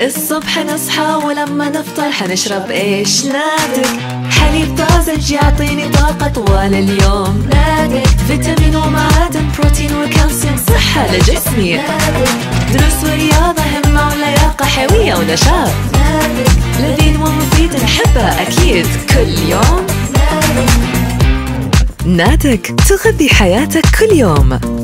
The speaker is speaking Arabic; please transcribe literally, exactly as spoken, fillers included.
الصبح نصحى ولما نفطر حنشرب ايش؟ ناتك. حليب طازج يعطيني طاقة طوال اليوم. ناتك. فيتامين ومعادن بروتين وكالسيوم صحة لجسمي. ناتك. دروس ورياضة همة ولياقة حيوية ونشاط. ناتك. لذيذ ومفيد نحبه أكيد كل يوم. ناتك. ناتك تغذي حياتك كل يوم.